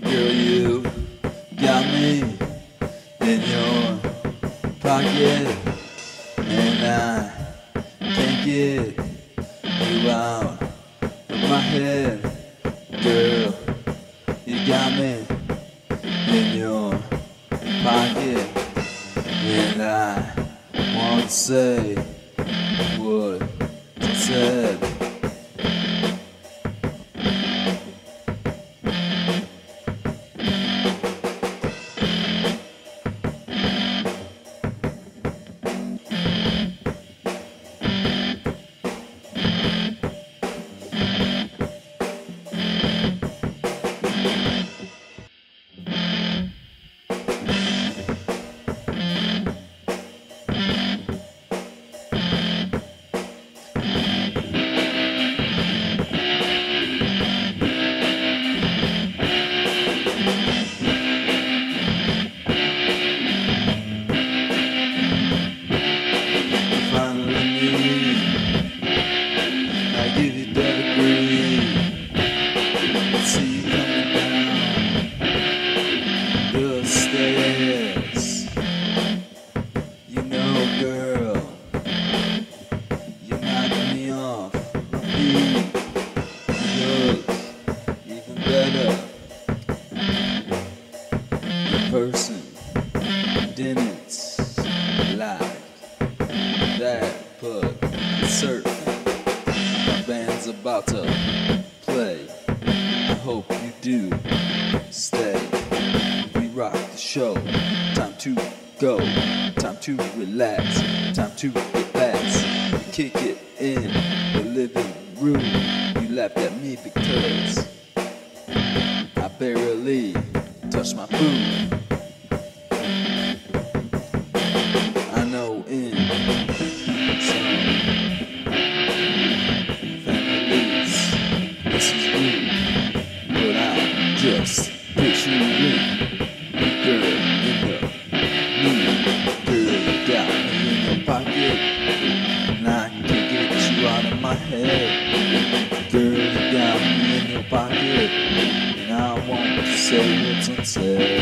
Girl, you got me in your pocket, and I can't get you out of my head. Girl, you got me in your pocket, and I won't say what you said. Give you that degree. See you coming down the stairs. You know, girl, you knocked me off my feet. You look even better. The person didn't like that, but certain. My band's about to play. I hope you do stay. We rock the show. Time to go. Time to relax. Time to get back. Kick it in the living room. You laughed at me because I barely touched my food. I know in just picturing a girl in the mood. Girl, you got me in your pocket, and I can't get you out of my head. Girl, you got me in your pocket, and I won't say what's unsaid.